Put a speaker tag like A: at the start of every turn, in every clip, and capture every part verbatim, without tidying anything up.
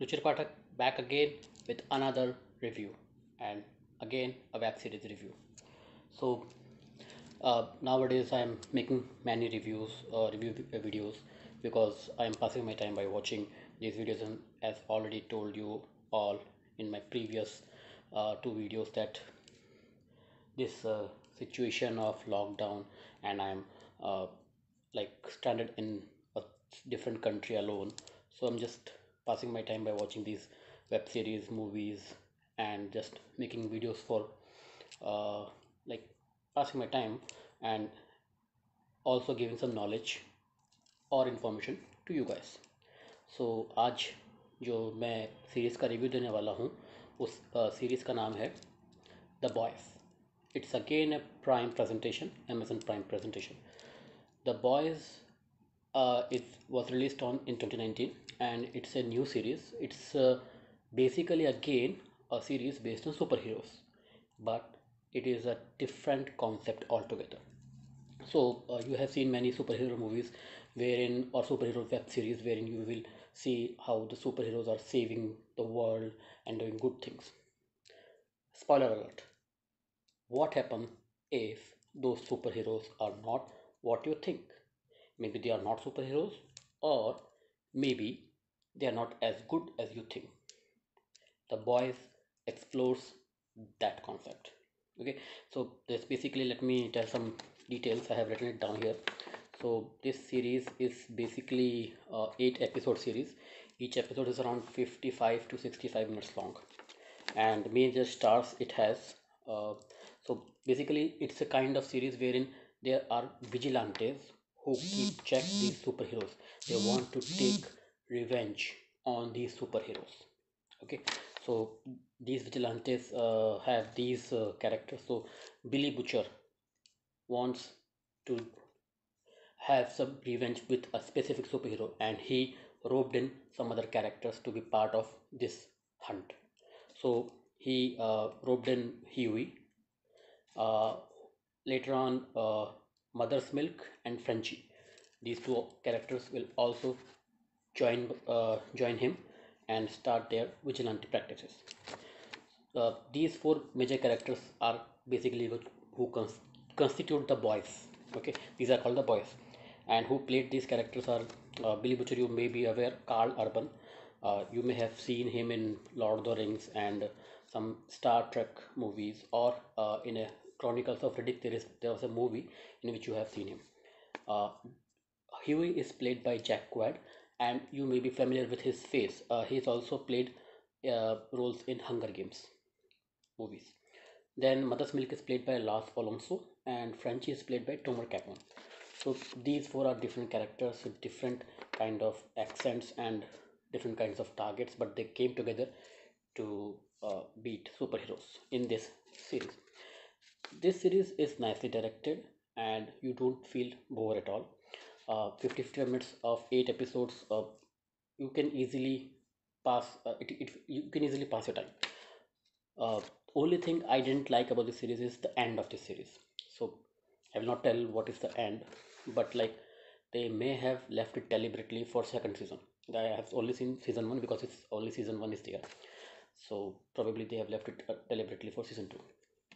A: Ruchir Pathak back again with another review and again a web series review. So uh, nowadays I am making many reviews, uh, review vi- videos because I am passing my time by watching these videos, and as already told you all in my previous uh, two videos that this uh, situation of lockdown and I'm uh, like stranded in a different country alone, so I'm just passing my time by watching these web series, movies, and just making videos for uh, like passing my time and also giving some knowledge और information to you guys. So आज जो मैं series का review देने वाला हूँ उस series का नाम है The Boys. It's again a Prime presentation, Amazon Prime presentation. The Boys uh, it was released on in twenty nineteen, and it's a new series. It's uh, basically again a series based on superheroes, but it is a different concept altogether. So uh, you have seen many superhero movies wherein or superhero web series wherein you will see how the superheroes are saving the world and doing good things. Spoiler alert. What happens if those superheroes are not what you think? Maybe they are not superheroes, or maybe they are not as good as you think. The Boys explores that concept. Okay, so this basically, let me tell some details. I have written it down here. So this series is basically uh, eight episode series. Each episode is around fifty-five to sixty-five minutes long, and major stars it has. Uh, so basically, it's a kind of series wherein there are vigilantes who keep check these superheroes. They want to take revenge on these superheroes. Okay, so these vigilantes uh, have these uh, characters. So Billy Butcher wants to have some revenge with a specific superhero, and he roped in some other characters to be part of this hunt. So he uh, roped in Huey, uh, later on uh, Mother's Milk and Frenchie. These two characters will also join uh, join him and start their vigilante practices. Uh, these four major characters are basically who cons- constitute the boys. Okay, these are called the boys, and who played these characters are uh, Billy Butcher. You may be aware, Carl Urban. Uh, you may have seen him in Lord of the Rings and some Star Trek movies, or uh, in a Chronicles of Riddick. There is there was a movie in which you have seen him. Uh, Huey is played by Jack Quaid, and you may be familiar with his face. Uh, he's also played uh, roles in Hunger Games movies. Then Mother's Milk is played by Lars Alonso, and Frenchie is played by Tomer Capon. So these four are different characters with different kind of accents and different kinds of targets, but they came together to uh, beat superheroes in this series. This series is nicely directed, and you don't feel bored at all. Uh, fifty, fifty minutes of eight episodes, uh, you can easily pass. Uh, it, it, you can easily pass your time. Uh, only thing I didn't like about this series is the end of this series. So I will not tell what is the end, but like they may have left it deliberately for second season. I have only seen season one because it's only season one is there. So probably they have left it uh, deliberately for season two.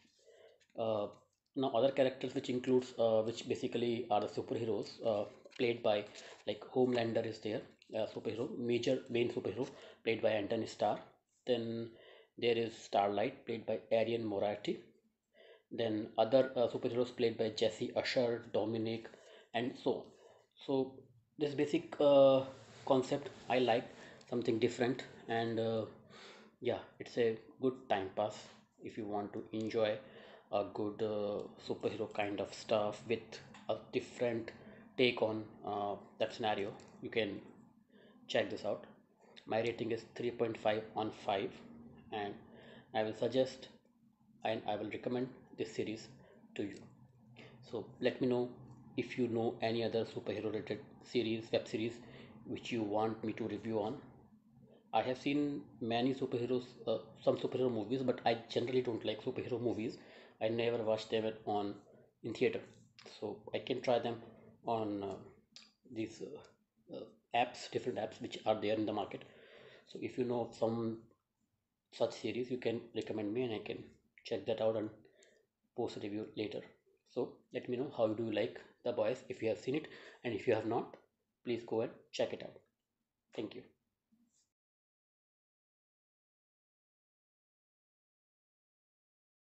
A: Uh, Now other characters which includes uh, which basically are the superheroes uh, played by, like Homelander is there, uh, superhero, major main superhero played by Anthony Starr. Then there is Starlight played by Arian Moratti. Then other uh, superheroes played by Jesse Usher, Dominic, and so on. So this basic uh, concept I like, something different, and uh, yeah, it's a good time pass if you want to enjoy a good uh, superhero kind of stuff with a different take on uh, that scenario. You can check this out. My rating is three point five on five, and I will suggest and I will recommend this series to you. So let me know if you know any other superhero related series, web series, which you want me to review on. I have seen many superheroes, uh, some superhero movies, but I generally don't like superhero movies. I never watch them on in theater, so I can try them on uh, these uh, uh, apps, different apps which are there in the market. So if you know of some such series, you can recommend me and I can check that out and post a review later. So let me know how do you like The Boys if you have seen it, and if you have not, please go and check it out. Thank you.